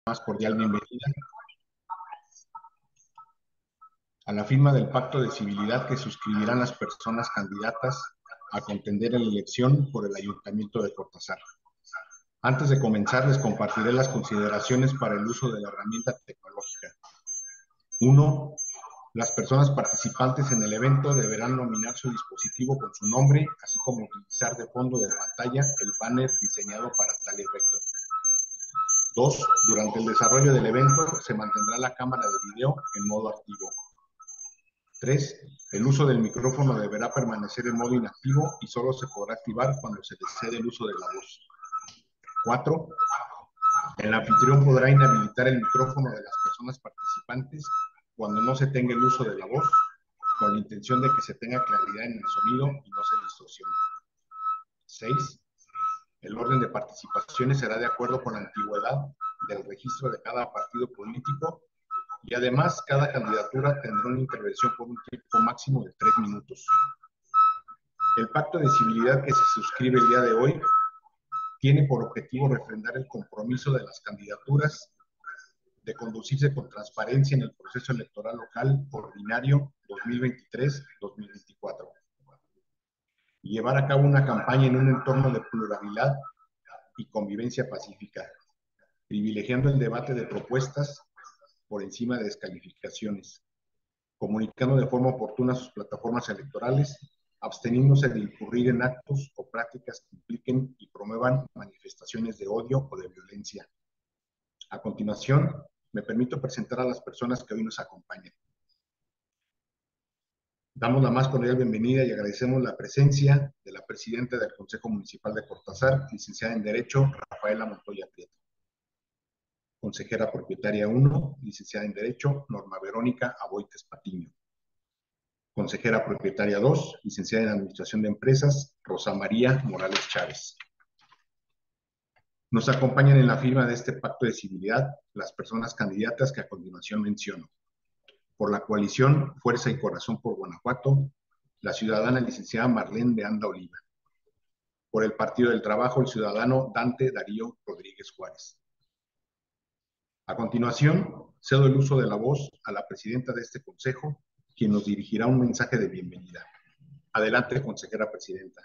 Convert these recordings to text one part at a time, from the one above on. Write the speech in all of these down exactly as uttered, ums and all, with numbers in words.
Más cordial bienvenida a la firma del pacto de civilidad que suscribirán las personas candidatas a contender en la elección por el Ayuntamiento de Cortázar. Antes de comenzar, les compartiré las consideraciones para el uso de la herramienta tecnológica. Uno. Las personas participantes en el evento deberán nominar su dispositivo con su nombre, así como utilizar de fondo de pantalla el banner diseñado para tal efecto. Dos. Durante el desarrollo del evento se mantendrá la cámara de video en modo activo. Tres. El uso del micrófono deberá permanecer en modo inactivo y solo se podrá activar cuando se desee el uso de la voz. Cuatro. El anfitrión podrá inhabilitar el micrófono de las personas participantes cuando no se tenga el uso de la voz, con la intención de que se tenga claridad en el sonido y no se distorsione. Seis. El orden de participaciones será de acuerdo con la antigüedad del registro de cada partido político y además cada candidatura tendrá una intervención por un tiempo máximo de tres minutos. El pacto de civilidad que se suscribe el día de hoy tiene por objetivo refrendar el compromiso de las candidaturas de conducirse con transparencia en el proceso electoral local ordinario dos mil veintitrés dos mil veinticuatro y llevar a cabo una campaña en un entorno de pluralidad y convivencia pacífica, privilegiando el debate de propuestas por encima de descalificaciones, comunicando de forma oportuna sus plataformas electorales, absteniéndose de incurrir en actos o prácticas que impliquen y promuevan manifestaciones de odio o de violencia. A continuación, me permito presentar a las personas que hoy nos acompañan. Damos la más cordial bienvenida y agradecemos la presencia de la presidenta del Consejo Municipal de Cortázar, licenciada en Derecho, Rafaela Montoya Prieto. Consejera propietaria uno, licenciada en Derecho, Norma Verónica Aboites Patiño. Consejera propietaria dos, licenciada en Administración de Empresas, Rosa María Morales Chávez. Nos acompañan en la firma de este pacto de civilidad las personas candidatas que a continuación menciono. Por la coalición Fuerza y Corazón por Guanajuato, la ciudadana licenciada Marlene de Anda Oliva. Por el Partido del Trabajo, el ciudadano Dante Darío Rodríguez Juárez. A continuación, cedo el uso de la voz a la presidenta de este consejo, quien nos dirigirá un mensaje de bienvenida. Adelante, consejera presidenta.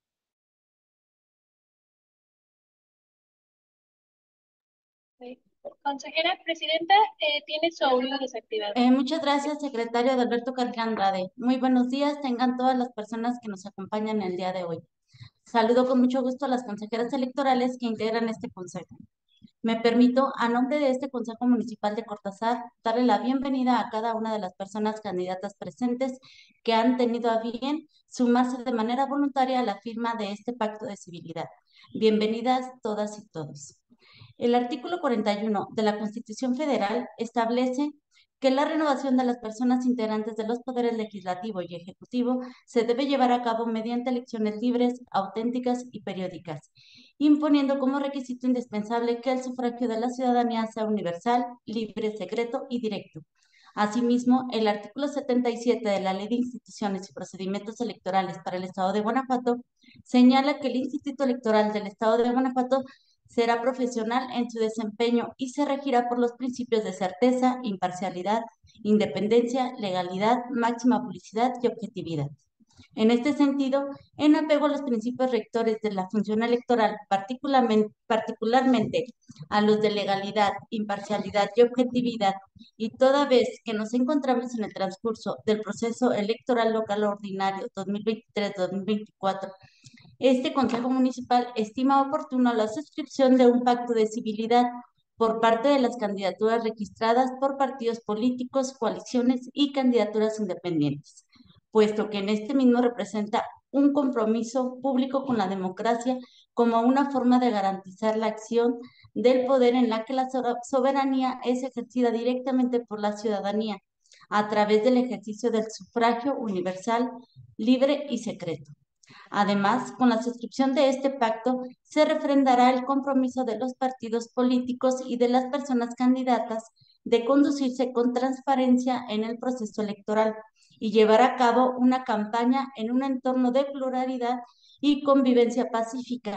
Consejera presidenta, eh, tiene su audio desactivado. Eh, muchas gracias, secretario Alberto Carrión Andrade. Muy buenos días, tengan todas las personas que nos acompañan el día de hoy. Saludo con mucho gusto a las consejeras electorales que integran este consejo. Me permito, a nombre de este Consejo Municipal de Cortázar, darle la bienvenida a cada una de las personas candidatas presentes que han tenido a bien sumarse de manera voluntaria a la firma de este pacto de civilidad. Bienvenidas todas y todos. El artículo cuarenta y uno de la Constitución Federal establece que la renovación de las personas integrantes de los poderes legislativo y ejecutivo se debe llevar a cabo mediante elecciones libres, auténticas y periódicas, imponiendo como requisito indispensable que el sufragio de la ciudadanía sea universal, libre, secreto y directo. Asimismo, el artículo setenta y siete de la Ley de Instituciones y Procedimientos Electorales para el Estado de Guanajuato señala que el Instituto Electoral del Estado de Guanajuato será profesional en su desempeño y se regirá por los principios de certeza, imparcialidad, independencia, legalidad, máxima publicidad y objetividad. En este sentido, en apego a los principios rectores de la función electoral, particularmente, particularmente a los de legalidad, imparcialidad y objetividad, y toda vez que nos encontramos en el transcurso del proceso electoral local ordinario dos mil veintitrés dos mil veinticuatro, este Consejo Municipal estima oportuno la suscripción de un pacto de civilidad por parte de las candidaturas registradas por partidos políticos, coaliciones y candidaturas independientes, puesto que en este mismo representa un compromiso público con la democracia como una forma de garantizar la acción del poder en la que la soberanía es ejercida directamente por la ciudadanía a través del ejercicio del sufragio universal, libre y secreto. Además, con la suscripción de este pacto se refrendará el compromiso de los partidos políticos y de las personas candidatas de conducirse con transparencia en el proceso electoral y llevar a cabo una campaña en un entorno de pluralidad y convivencia pacífica,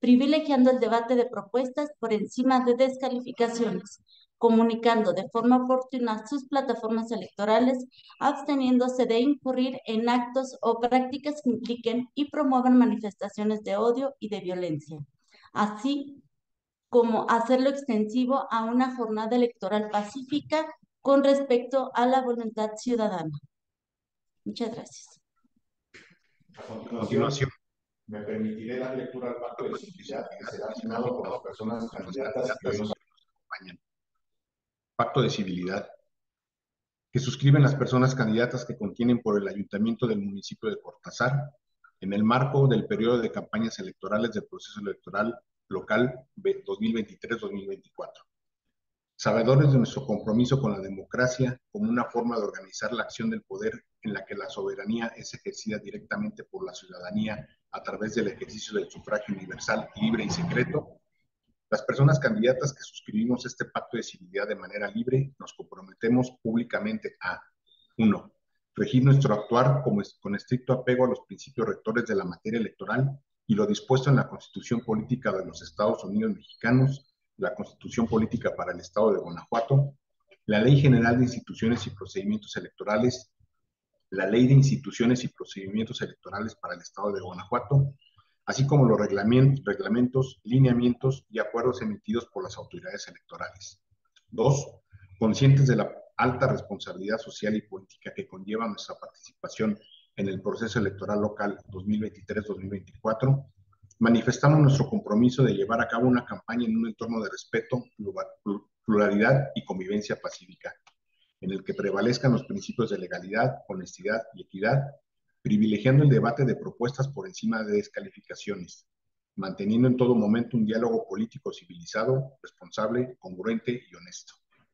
privilegiando el debate de propuestas por encima de descalificaciones, comunicando de forma oportuna sus plataformas electorales, absteniéndose de incurrir en actos o prácticas que impliquen y promuevan manifestaciones de odio y de violencia, así como hacerlo extensivo a una jornada electoral pacífica con respecto a la voluntad ciudadana. Muchas gracias. A continuación, me permitiré dar lectura al pacto de civilidad que será firmado por las personas candidatas que hoy nos acompañan. Pacto de civilidad que suscriben las personas candidatas que contienen por el Ayuntamiento del municipio de Cortázar en el marco del periodo de campañas electorales del proceso electoral local dos mil veintitrés dos mil veinticuatro. Sabedores de nuestro compromiso con la democracia como una forma de organizar la acción del poder en la que la soberanía es ejercida directamente por la ciudadanía a través del ejercicio del sufragio universal, libre y secreto, las personas candidatas que suscribimos este pacto de civilidad de manera libre nos comprometemos públicamente a uno. Regir nuestro actuar como es, con estricto apego a los principios rectores de la materia electoral y lo dispuesto en la Constitución Política de los Estados Unidos Mexicanos, la Constitución Política para el Estado de Guanajuato, la Ley General de Instituciones y Procedimientos Electorales, la Ley de Instituciones y Procedimientos Electorales para el Estado de Guanajuato, así como los reglamentos, lineamientos y acuerdos emitidos por las autoridades electorales. Dos, conscientes de la alta responsabilidad social y política que conlleva nuestra participación en el proceso electoral local dos mil veintitrés dos mil veinticuatro, manifestamos nuestro compromiso de llevar a cabo una campaña en un entorno de respeto, pluralidad y convivencia pacífica, en el que prevalezcan los principios de legalidad, honestidad y equidad, privilegiando el debate de propuestas por encima de descalificaciones, manteniendo en todo momento un diálogo político civilizado, responsable, congruente y honesto.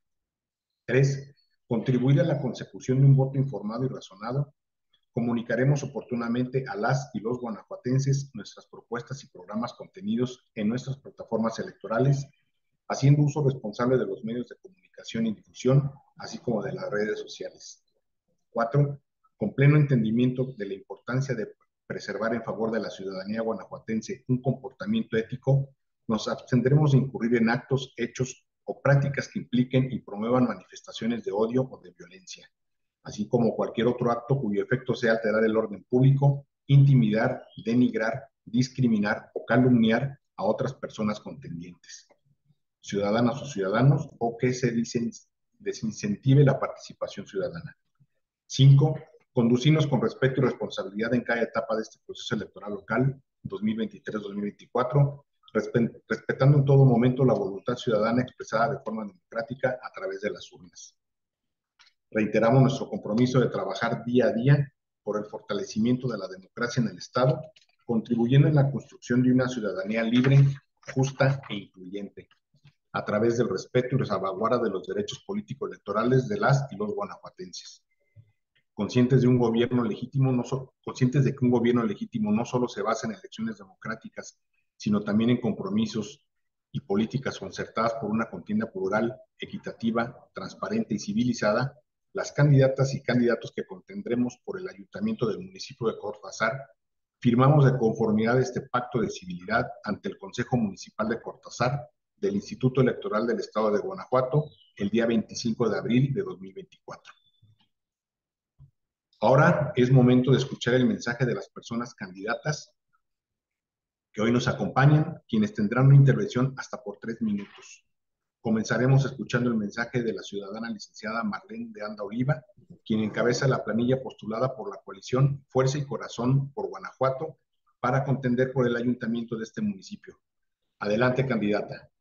Tres, contribuir a la consecución de un voto informado y razonado. Comunicaremos oportunamente a las y los guanajuatenses nuestras propuestas y programas contenidos en nuestras plataformas electorales, haciendo uso responsable de los medios de comunicación y difusión, así como de las redes sociales. Cuatro, con pleno entendimiento de la importancia de preservar en favor de la ciudadanía guanajuatense un comportamiento ético, nos abstendremos de incurrir en actos, hechos o prácticas que impliquen y promuevan manifestaciones de odio o de violencia, así como cualquier otro acto cuyo efecto sea alterar el orden público, intimidar, denigrar, discriminar o calumniar a otras personas contendientes, ciudadanas o ciudadanos, o que se desincentive la participación ciudadana. Cinco, conducirnos con respeto y responsabilidad en cada etapa de este proceso electoral local dos mil veintitrés dos mil veinticuatro, respetando en todo momento la voluntad ciudadana expresada de forma democrática a través de las urnas. Reiteramos nuestro compromiso de trabajar día a día por el fortalecimiento de la democracia en el Estado, contribuyendo en la construcción de una ciudadanía libre, justa e incluyente, a través del respeto y la salvaguarda de los derechos políticos electorales de las y los guanajuatenses. Conscientes de un gobierno legítimo, no so, conscientes de que un gobierno legítimo no solo se basa en elecciones democráticas, sino también en compromisos y políticas concertadas por una contienda plural, equitativa, transparente y civilizada, las candidatas y candidatos que contendremos por el Ayuntamiento del municipio de Cortázar, firmamos de conformidad este pacto de civilidad ante el Consejo Municipal de Cortázar del Instituto Electoral del Estado de Guanajuato el día veinticinco de abril de dos mil veinticuatro. Ahora es momento de escuchar el mensaje de las personas candidatas que hoy nos acompañan, quienes tendrán una intervención hasta por tres minutos. Comenzaremos escuchando el mensaje de la ciudadana licenciada Marlene de Anda Oliva, quien encabeza la planilla postulada por la coalición Fuerza y Corazón por Guanajuato para contender por el ayuntamiento de este municipio. Adelante, candidata.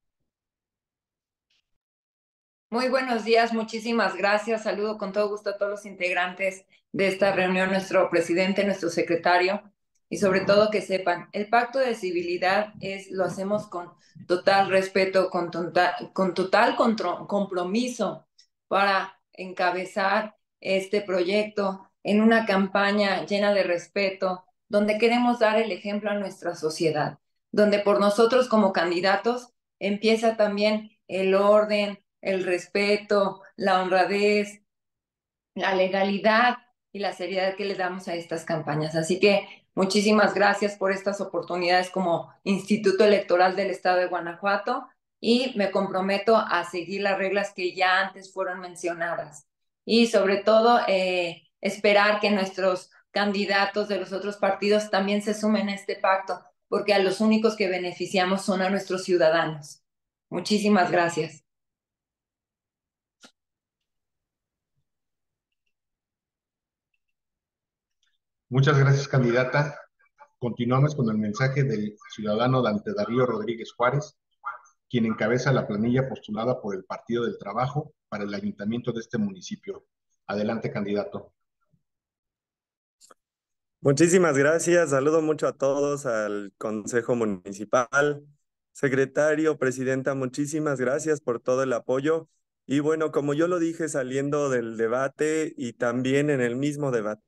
Muy buenos días, muchísimas gracias. Saludo con todo gusto a todos los integrantes de esta reunión, nuestro presidente, nuestro secretario, y sobre todo que sepan, el pacto de civilidad es, lo hacemos con total respeto, con total, con total compromiso para encabezar este proyecto en una campaña llena de respeto, donde queremos dar el ejemplo a nuestra sociedad, donde por nosotros como candidatos empieza también el orden, el respeto, la honradez, la legalidad y la seriedad que le damos a estas campañas. Así que Muchísimas gracias por estas oportunidades como Instituto Electoral del Estado de Guanajuato y me comprometo a seguir las reglas que ya antes fueron mencionadas. Y sobre todo, eh, esperar que nuestros candidatos de los otros partidos también se sumen a este pacto, porque a los únicos que beneficiamos son a nuestros ciudadanos. Muchísimas gracias. Muchas gracias, candidata. Continuamos con el mensaje del ciudadano Dante Darío Rodríguez Juárez, quien encabeza la planilla postulada por el Partido del Trabajo para el ayuntamiento de este municipio. Adelante, candidato. Muchísimas gracias. Saludo mucho a todos, al Consejo Municipal, secretario, presidenta, muchísimas gracias por todo el apoyo. Y bueno, como yo lo dije saliendo del debate y también en el mismo debate,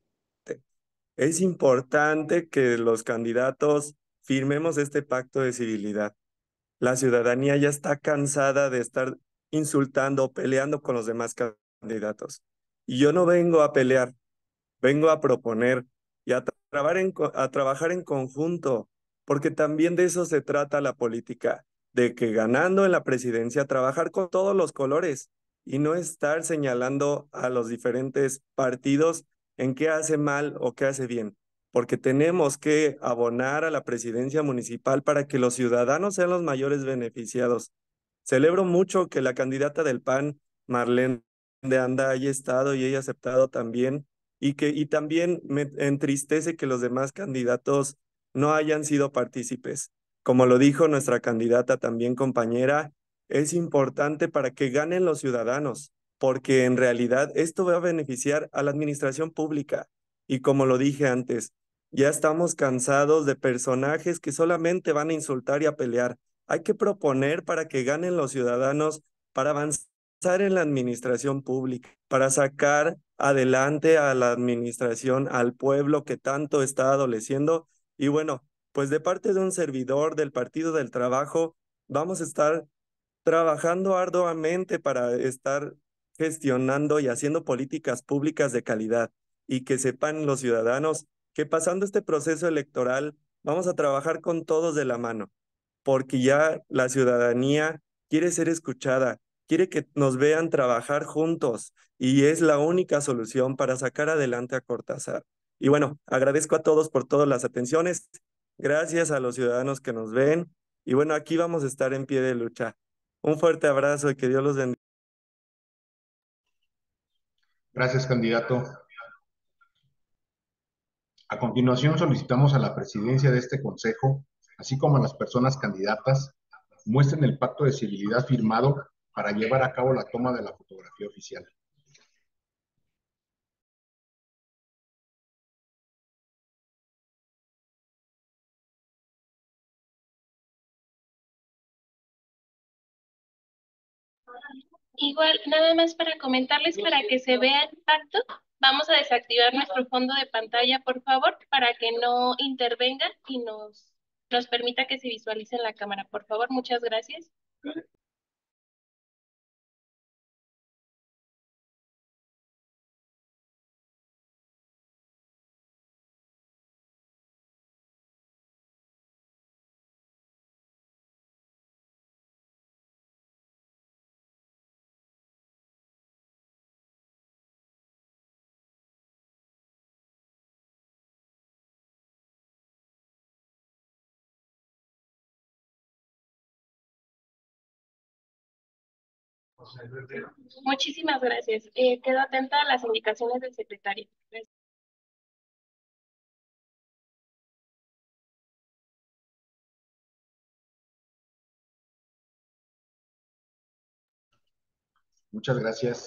es importante que los candidatos firmemos este pacto de civilidad. La ciudadanía ya está cansada de estar insultando, peleando con los demás candidatos. Y yo no vengo a pelear, vengo a proponer y a, trabajar en, a trabajar en conjunto, porque también de eso se trata la política, de que ganando en la presidencia, trabajar con todos los colores y no estar señalando a los diferentes partidos en qué hace mal o qué hace bien, porque tenemos que abonar a la presidencia municipal para que los ciudadanos sean los mayores beneficiados. Celebro mucho que la candidata del P A N, Marlene de Anda, haya estado y haya aceptado también, y que y también me entristece que los demás candidatos no hayan sido partícipes. Como lo dijo nuestra candidata también compañera, es importante para que ganen los ciudadanos, porque en realidad esto va a beneficiar a la administración pública. Y como lo dije antes, ya estamos cansados de personajes que solamente van a insultar y a pelear. Hay que proponer para que ganen los ciudadanos, para avanzar en la administración pública, para sacar adelante a la administración, al pueblo que tanto está adoleciendo. Y bueno, pues de parte de un servidor del Partido del Trabajo, vamos a estar trabajando arduamente para estar gestionando y haciendo políticas públicas de calidad y que sepan los ciudadanos que pasando este proceso electoral vamos a trabajar con todos de la mano, porque ya la ciudadanía quiere ser escuchada, quiere que nos vean trabajar juntos y es la única solución para sacar adelante a Cortázar. Y bueno, agradezco a todos por todas las atenciones, gracias a los ciudadanos que nos ven y bueno, aquí vamos a estar en pie de lucha. Un fuerte abrazo y que Dios los bendiga. Gracias, candidato. A continuación, solicitamos a la presidencia de este consejo, así como a las personas candidatas, muestren el pacto de civilidad firmado para llevar a cabo la toma de la fotografía oficial. Igual, nada más para comentarles, para que se vea el pacto, vamos a desactivar nuestro fondo de pantalla, por favor, para que no intervenga y nos, nos permita que se visualice en la cámara. Por favor, muchas gracias. Muchísimas gracias. Eh, quedo atenta a las indicaciones del secretario. Gracias. Muchas gracias.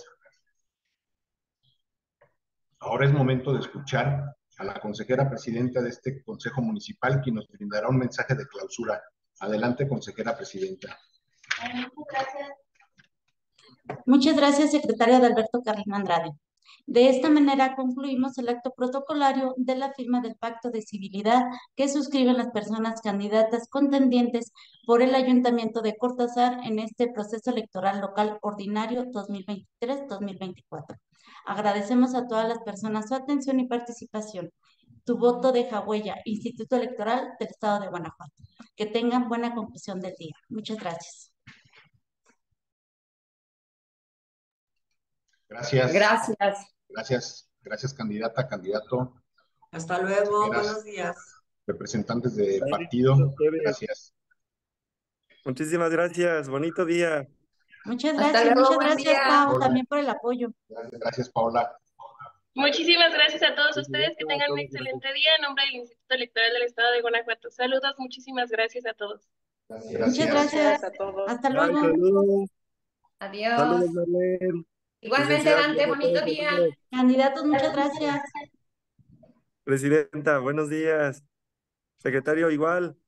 Ahora es momento de escuchar a la consejera presidenta de este Consejo Municipal, quien nos brindará un mensaje de clausura. Adelante, consejera presidenta. Muchas gracias. Muchas gracias, secretario Adalberto Carlino Andrade. De esta manera concluimos el acto protocolario de la firma del pacto de civilidad que suscriben las personas candidatas contendientes por el Ayuntamiento de Cortázar en este proceso electoral local ordinario dos mil veintitrés dos mil veinticuatro. Agradecemos a todas las personas su atención y participación. Tu voto deja huella. Instituto Electoral del Estado de Guanajuato. Que tengan buena conclusión del día. Muchas gracias. Gracias. Gracias. Gracias, gracias candidata, candidato. Hasta luego, Consejeras, buenos días. representantes de Bye. partido. Ustedes. Gracias. Muchísimas gracias. Bonito día. Muchas Hasta gracias, luego, muchas buen gracias, día. Pau, Hola. también por el apoyo. Gracias, gracias Paola. Muchísimas gracias a todos Muchas ustedes, que gracias a tengan un todos, excelente día en nombre del Instituto Electoral del Estado de Guanajuato. Saludos, muchísimas gracias a todos. Gracias. Muchas gracias. a todos. Hasta Bye, luego. saludos. Adiós. Saludos, Marlene. Igualmente, Licenciada, Dante, saludos a bonito todos, día. saludos. Candidatos, muchas gracias. Presidenta, buenos días. Secretario, igual.